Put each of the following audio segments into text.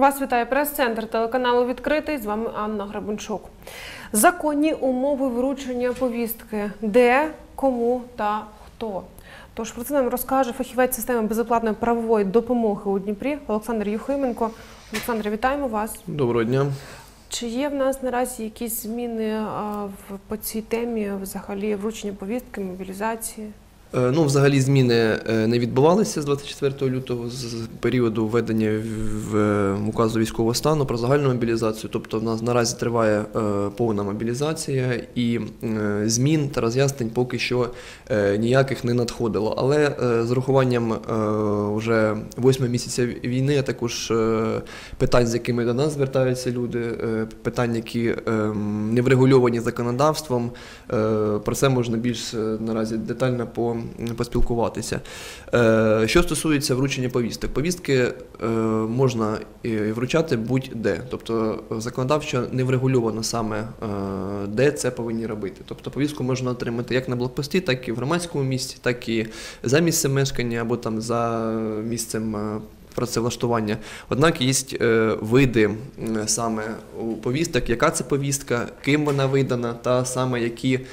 Вас вітає прес-центр телеканалу «Відкритий». З вами Анна Гребенчук. Законні умови вручення повістки. Де, кому та хто? Тож про це нам розкаже фахівець системи безоплатної правової допомоги у Дніпрі Олександр Юхименко. Олександр, вітаємо вас. Доброго дня. Чи є в нас наразі якісь зміни по цій темі, взагалі вручення повістки, мобілізації? Ну, взагалі зміни не відбувалися з 24 лютого, з періоду введення в указу військового стану про загальну мобілізацію. Тобто в нас наразі триває повна мобілізація і змін та роз'яснень поки що ніяких не надходило. Але з урахуванням вже 8 місяця війни, а також питань, з якими до нас звертаються люди, питань, які не врегульовані законодавством, про це можна більш наразі детально поспілкуватися. Що стосується вручення повісток. Повістки можна вручати будь-де. Тобто законодавчо не врегульовано саме, де це повинні робити. Тобто повістку можна отримати як на блокпості, так і в громадському місці, так і за місцем мешкання або там за місцем працевлаштування. Однак є види саме у повісток, яка це повістка, ким вона видана, та саме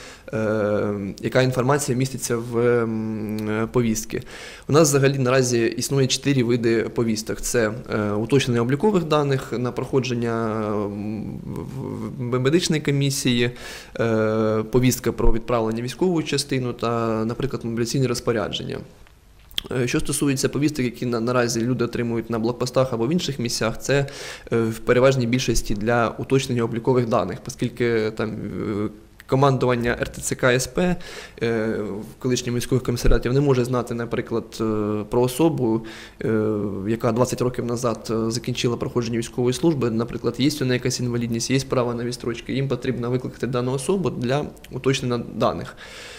яка інформація міститься в повістці. У нас взагалі наразі існує 4 види повісток. Це уточнення облікових даних на проходження медичної комісії, повістка про відправлення в військову частину та, наприклад, мобілізаційні розпорядження. Що стосується повісток, які наразі люди отримують на блокпостах або в інших місцях, це в переважній більшості для уточнення облікових даних, оскільки там командування РТЦК СП колишніх військових комісаріатів не може знати, наприклад, про особу, яка 20 років назад закінчила проходження військової служби, наприклад, є у неї якась інвалідність, є право на відстрочки, їм потрібно викликати дану особу для уточнення даних.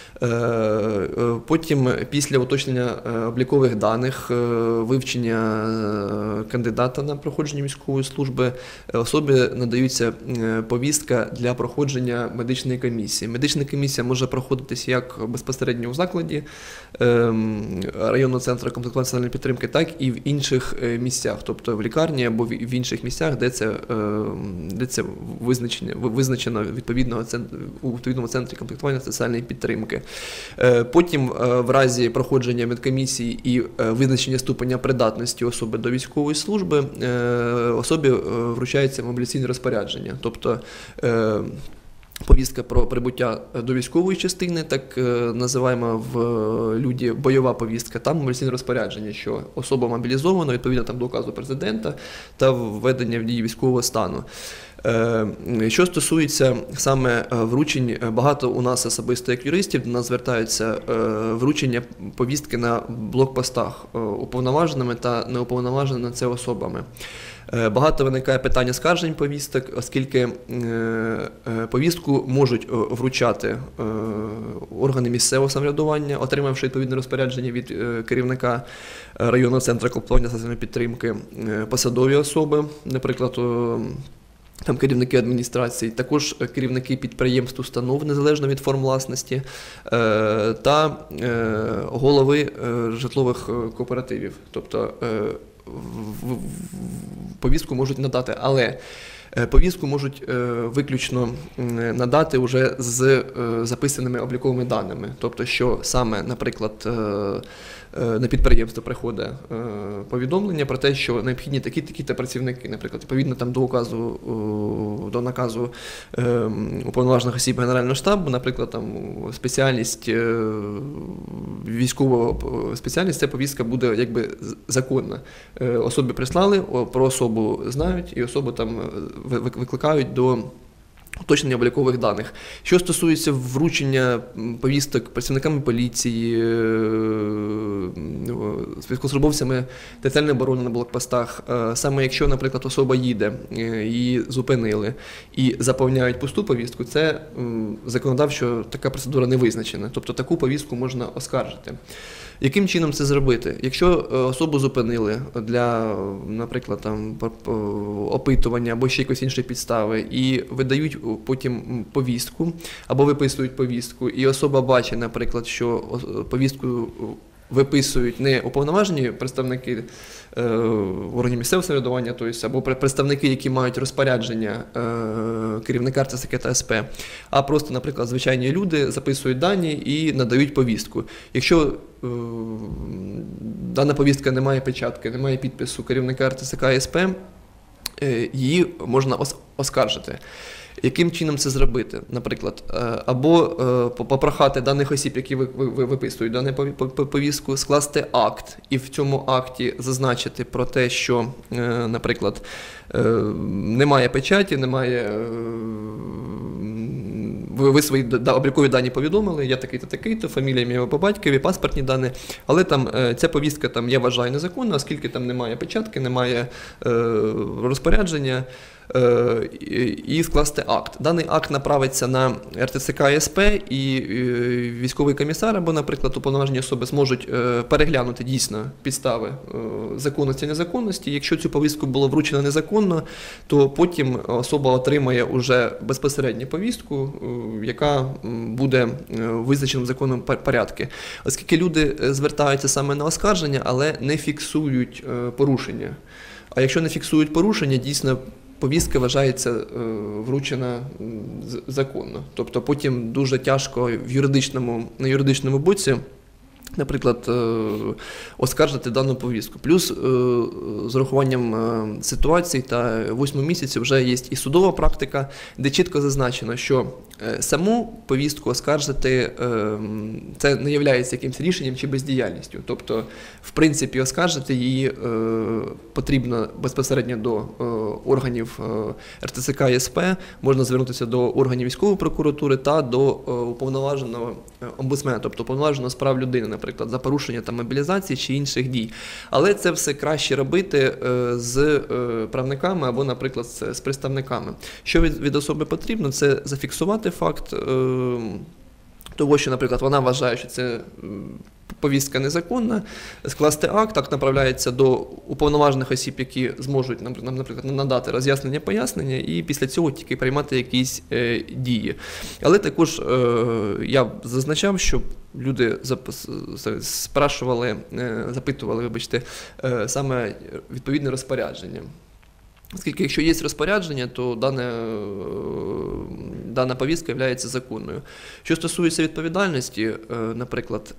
Потім, після уточнення облікових даних, вивчення кандидата на проходження військової служби, особі надаються повістка для проходження медичної комісії. Медична комісія може проходитися як безпосередньо у закладі районного центру комплектування соціальної підтримки, так і в інших місцях, тобто в лікарні або в інших місцях, де це визначено у відповідному центрі комплектування соціальної підтримки. Потім, в разі проходження медкомісії і визначення ступеня придатності особи до військової служби, особі вручається мобілізаційне розпорядження. Тобто повістка про прибуття до військової частини, так називаємо в люді бойова повістка, там мобілізаційне розпорядження, що особа мобілізована, відповідно там до указу президента та введення в дії військового стану. Що стосується саме вручень, багато у нас особисто як юристів до нас звертаються вручення повістки на блокпостах уповноваженими та неуповноваженими на це особами. Багато виникає питання скаржень повісток, оскільки повістку можуть вручати органи місцевого самоврядування, отримавши відповідне розпорядження від керівника районного центру комплектування соціальної підтримки, посадові особи, наприклад, там керівники адміністрації, також керівники підприємств, установ, незалежно від форм власності, та голови житлових кооперативів. Тобто повістку можуть надати, але повістку можуть виключно надати вже з записаними обліковими даними. Тобто, що саме, наприклад, на підприємство приходить повідомлення про те, що необхідні такі-та працівники, наприклад, відповідно там до наказу уповноважених осіб Генерального штабу, наприклад, там спеціальність військового спеціальність, ця повістка буде якби законна. Особі прислали, про особу знають і особу там викликають до уточнення облікових даних. Що стосується вручення повісток працівниками поліції, військовослужбовцями територіальної оборони на блокпостах, саме якщо, наприклад, особа їде, її зупинили і заповняють пусту повістку, це законодавчо така процедура не визначена. Тобто таку повістку можна оскаржити. Яким чином це зробити? Якщо особу зупинили для, наприклад, там, опитування або ще якоїсь іншої підстави і видають потім повістку або виписують повістку, і особа бачить, наприклад, що повістку виписують не уповноважені представники органів місцевого самоврядування, тобто, або представники, які мають розпорядження керівника РТЦК та СП, а просто, наприклад, звичайні люди записують дані і надають повістку. Якщо дана повістка не має печатки, не має підпису керівника РТЦК і СП, її можна оскаржити. Яким чином це зробити? Наприклад, або попрохати даних осіб, які виписують дану повістку, скласти акт і в цьому акті зазначити про те, що, наприклад, немає печаті, немає, ви свої облікові дані повідомили, я такий-то, такий-то, фамілія, ім'я по батькові, паспортні дані, але там ця повістка, там, я вважаю, незаконна, оскільки там немає печатки, немає розпорядження, і скласти акт. Даний акт направиться на РТЦК і СП, і військовий комісар або, наприклад, уповноважені особи зможуть переглянути дійсно підстави законності і незаконності. Якщо цю повістку було вручено незаконно, то потім особа отримає уже безпосередню повістку, яка буде визначена в законному порядку. Оскільки люди звертаються саме на оскарження, але не фіксують порушення. А якщо не фіксують порушення, дійсно повістка вважається вручена законно. Тобто потім дуже тяжко на юридичному боці, наприклад, оскаржити дану повістку. Плюс з урахуванням ситуації та 8 місяців вже є і судова практика, де чітко зазначено, що саму повістку оскаржити це не є якимось рішенням чи бездіяльністю. Тобто, в принципі, оскаржити її потрібно безпосередньо до органів РТЦК і СП, можна звернутися до органів військової прокуратури та до уповноваженого омбудсмена, тобто уповноваженого з прав людини, наприклад, за порушення там, мобілізації чи інших дій. Але це все краще робити з правниками або, наприклад, з представниками. Що від особи потрібно, це зафіксувати факт того, що, наприклад, вона вважає, що це повістка незаконна, скласти акт направляється до уповноважених осіб, які зможуть, наприклад, надати роз'яснення, пояснення, і після цього тільки приймати якісь дії. Але також я зазначав, що люди запитували, саме відповідне розпорядження. Оскільки якщо є розпорядження, то дана повістка є законною. Що стосується відповідальності, наприклад,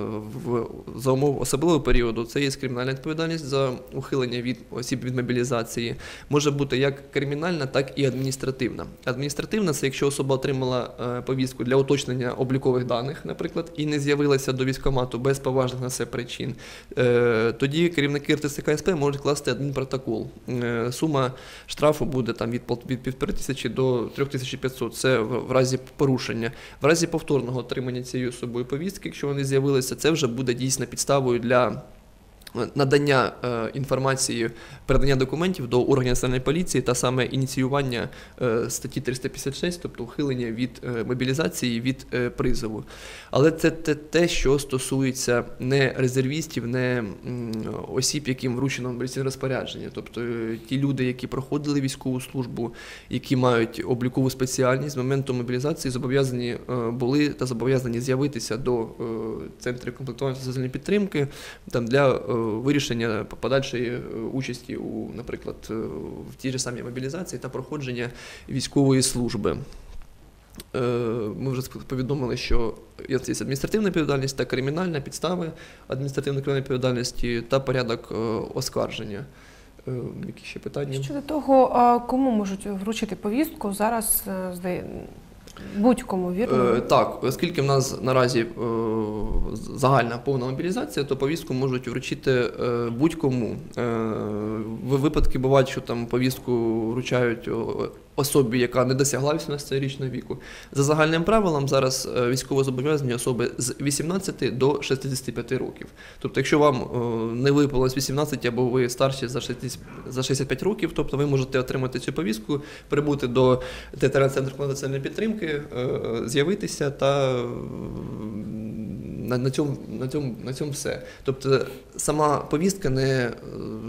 за умов особливого періоду, це є кримінальна відповідальність за ухилення від осіб від мобілізації. Може бути як кримінальна, так і адміністративна. Адміністративна – це якщо особа отримала повістку для уточнення облікових даних, наприклад, і не з'явилася до військкомату без поважних на це причин, тоді керівники РТЦК СП можуть класти адмінпротокол. Сума штрафу буде там, від 1500 до 3500. Це в разі порушення. В разі повторного отримання цією особою повістки, якщо вони з'явилися, це вже буде дійсно підставою для надання інформації, передання документів до органів національної поліції та саме ініціювання статті 356, тобто ухилення від мобілізації, від призову. Але це те, що стосується не резервістів, не осіб, яким вручено мобілізаційне розпорядження. Тобто ті люди, які проходили військову службу, які мають облікову спеціальність, з моменту мобілізації зобов'язані були та зобов'язані з'явитися до центрів комплектування та соціальної підтримки там, для вирішення подальшої участі наприклад, в тій же самій мобілізації та проходження військової служби. Ми вже повідомили, що є адміністративна відповідальність та кримінальна підстави адміністративно-кримінальної відповідальності та порядок оскарження. Які ще питання? Щодо того, кому можуть вручити повістку, зараз будь-кому, вірно? Так, оскільки в нас наразі загальна повна мобілізація, то повістку можуть вручити будь-кому. Випадки бувають, що там повістку вручають особі, яка не досягла 18-річного віку. За загальним правилом зараз військовозобов'язані особи з 18 до 65 років. Тобто, якщо вам не виповнилось 18 або ви старші за 65 років, тобто ви можете отримати цю повістку, прибути до ТТР-центру національної підтримки, з'явитися та на цьому все. Тобто сама повістка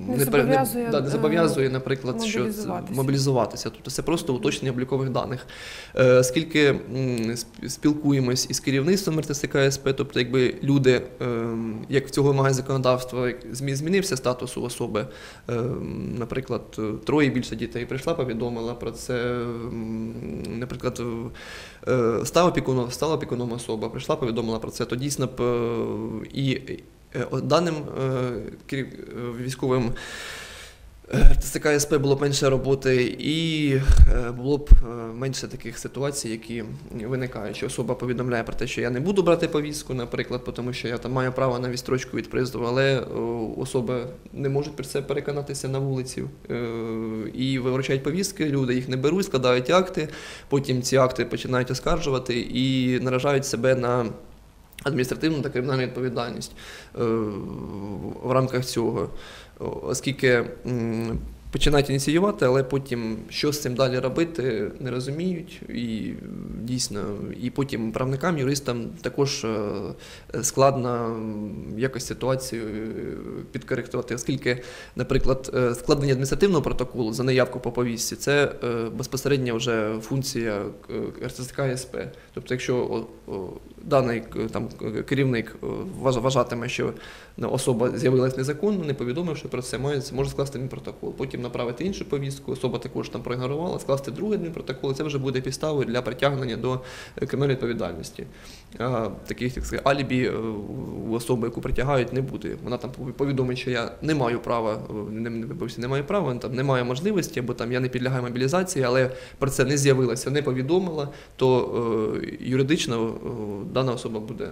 не зобов'язує, наприклад, мобілізуватися. Тобто це просто уточнення облікових даних. Оскільки спілкуємось із керівництвом РТЦК СП, тобто якби люди, як цього вимагає законодавство, змінився статус у особи, наприклад, 3 і більше дітей прийшла, повідомила про це, наприклад, стала опікуном особа, прийшла, повідомила про це, то дійсно і даним військовим РТЦК СП було б менше роботи і було б менше таких ситуацій, які виникають, що особа повідомляє про те, що я не буду брати повістку, наприклад, тому що я там маю право на відстрочку від приїзду, але особи не можуть про це переконатися на вулиці і вручають повістки, люди їх не беруть, складають акти, потім ці акти починають оскаржувати і наражають себе на адміністративну та кримінальну відповідальність в рамках цього, оскільки починають ініціювати, але потім що з цим далі робити, не розуміють, і дійсно, і потім правникам, юристам також складно якось ситуацію підкоректувати, оскільки, наприклад, складення адміністративного протоколу за неявку по повістці – це безпосередньо вже функція РТЦК СП. Тобто, якщо даний там керівник вважатиме, що особа з'явилась незаконно, не повідомивши про це, може скласти адмінпротокол. Потім направити іншу повістку, особа також там проігнорувала, скласти другий адмінпротокол, це вже буде підставою для притягнення до кримінальної відповідальності. Таких, так сказати, алібі у особи, яку притягають, не буде. Вона там повідомить, що я не маю права, не маю можливості, або там я не підлягаю мобілізації, але про це не з'явилося, не повідомила, то юридично дана особа буде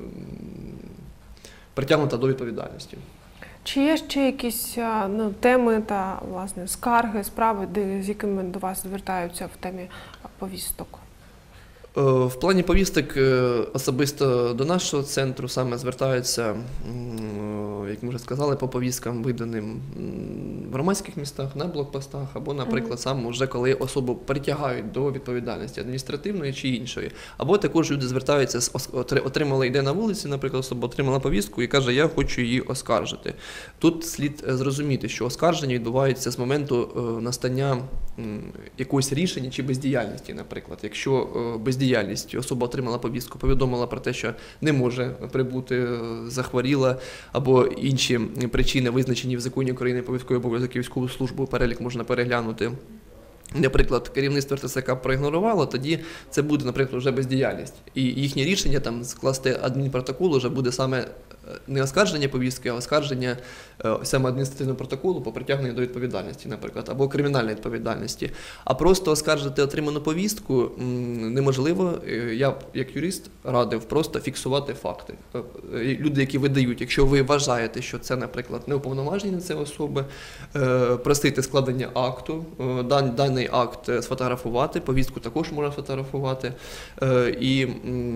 притягнута до відповідальності. Чи є ще якісь теми та, власне, скарги, справи, з якими до вас звертаються в темі повісток? В плані повісток особисто до нашого центру саме звертаються, як ми вже сказали, по повісткам, виданим в громадських містах, на блокпостах, або, наприклад, саме вже коли особу притягають до відповідальності адміністративної чи іншої. Або також люди звертаються, йде на вулиці, наприклад, особа отримала повістку і каже, я хочу її оскаржити. Тут слід зрозуміти, що оскарження відбувається з моменту настання якогось рішення чи бездіяльності, наприклад. Якщо бездіяльність, особа отримала повістку, повідомила про те, що не може прибути, захворіла, або інші причини, визначені в Законі України про військовий обов'язок і військову службу, перелік можна переглянути. Наприклад, керівництво РТЦК проігнорувало, тоді це буде, наприклад, вже бездіяльність. І їхнє рішення там скласти адмінпротокол вже буде саме не оскарження повістки, а оскарження саме адміністративного протоколу по притягненню до відповідальності, наприклад, або кримінальної відповідальності. А просто оскаржити отриману повістку неможливо. Я, як юрист, радив просто фіксувати факти. Люди, які видають, якщо ви вважаєте, що це, наприклад, неуповноважені на це особи, просити складення акту, даний акт сфотографувати, повістку також можна сфотографувати, і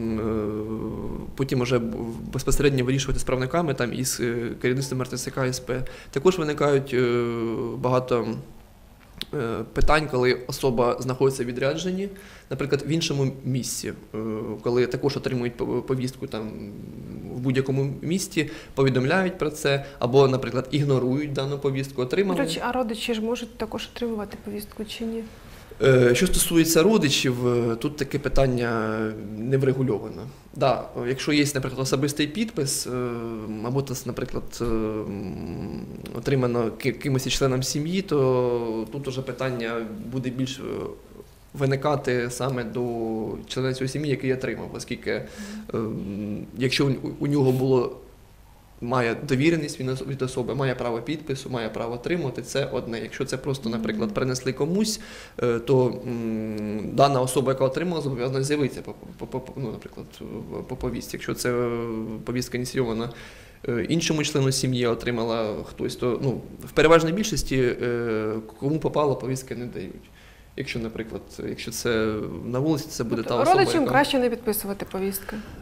потім вже безпосередньо вирішувати з правниками там, із керівництвом РТЦК СП. Також виникають багато питань, коли особа знаходиться в відрядженні, наприклад, в іншому місці, коли також отримують повістку там, в будь-якому місті, повідомляють про це, або, наприклад, ігнорують дану повістку, отримали. До речі, а родичі ж можуть також отримувати повістку чи ні? Що стосується родичів, тут таке питання не врегульовано. Да, якщо є, наприклад, особистий підпис, або, наприклад, отримано кимось із членом сім'ї, то тут уже питання буде більш виникати саме до члена цієї сім'ї, який отримав, оскільки якщо у нього має довіреність від особи, має право підпису, має право отримувати, це одне. Якщо це просто, наприклад, принесли комусь, то дана особа, яка отримала, зобов'язана з'явитися, наприклад, по повістці. Якщо це повістка ініційована іншому члену сім'ї, отримала хтось, то в переважній більшості кому попало, повістки не дають. Якщо, наприклад, якщо це на вулиці, це буде та особа, родичам краще не підписувати повістки?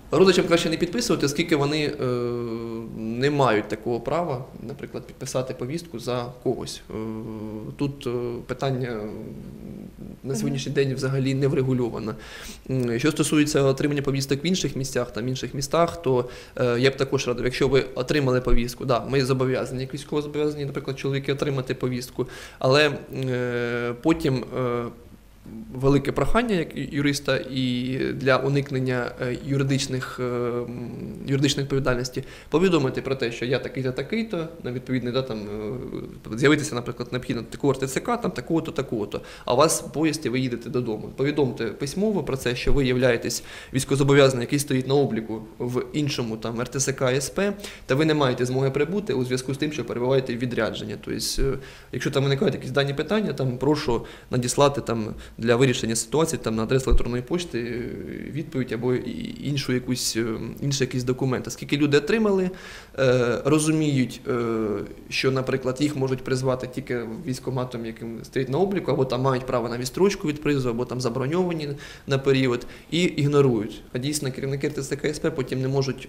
Родичам краще не підписувати, оскільки вони не мають такого права, наприклад, підписати повістку за когось. Тут питання на сьогоднішній день взагалі не врегульовано. Що стосується отримання повісток в інших місцях, там, інших містах, то я б також радив, якщо ви отримали повістку, да, ми зобов'язані, як військово зобов'язані, наприклад, чоловіки отримати повістку, але потім велике прохання як юриста і для уникнення юридичної відповідальності повідомити про те, що я такий-то, такий-то, на відповідний, да, там, з'явитися, наприклад, необхідно такого РТЦК, там, такого-то, такого-то, а у вас в поїзді ви їдете додому. Повідомте письмово про це, що ви являєтесь військовозобов'язаним, який стоїть на обліку в іншому там РТЦК, СП, та ви не маєте змоги прибути у зв'язку з тим, що перебуваєте в відрядженні. Тобто, якщо там виникають якісь дані питання, там, прошу надіслати там, для вирішення ситуації там, на адресу електронної пошти відповідь або інший якийсь документ. Оскільки люди отримали, розуміють, що, наприклад, їх можуть призвати тільки військкоматом, яким стоїть на обліку, або там мають право на відстрочку від призову, або там заброньовані на період, і ігнорують. А дійсно керівники РТЦК СП потім не можуть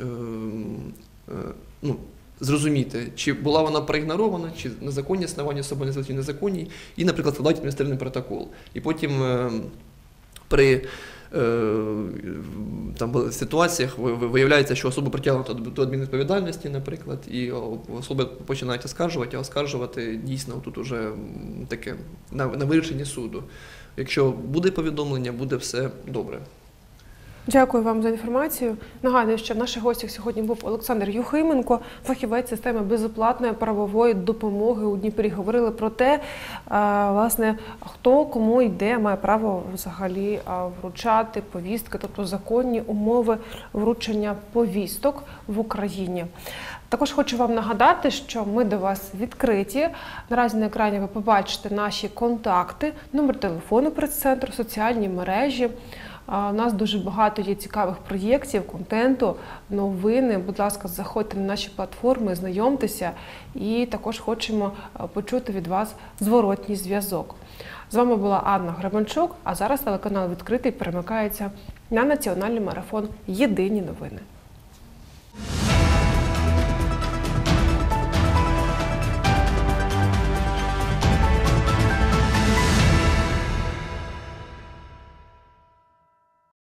зрозуміти, чи була вона проігнорована, чи на законні основанні особи не незаконні, і, наприклад, складають адміністративний протокол. І потім при там, ситуаціях виявляється, що особа притягнута до адмінвідповідальності, наприклад, і особи починають оскаржувати, а оскаржувати дійсно тут уже таке на вирішенні суду. Якщо буде повідомлення, буде все добре. Дякую вам за інформацію. Нагадую, що в наших гостях сьогодні був Олександр Юхименко, фахівець системи безоплатної правової допомоги у Дніпрі. Говорили про те, власне, хто кому і де має право взагалі вручати повістки, тобто законні умови вручення повісток в Україні. Також хочу вам нагадати, що ми до вас відкриті. Наразі на екрані ви побачите наші контакти, номер телефону прес-центру, соціальні мережі. У нас дуже багато є цікавих проєктів, контенту, новини. Будь ласка, заходьте на наші платформи, знайомтеся і також хочемо почути від вас зворотній зв'язок. З вами була Анна Гребенчук, а зараз телеканал «Відкритий» перемикається на національний марафон «Єдині новини».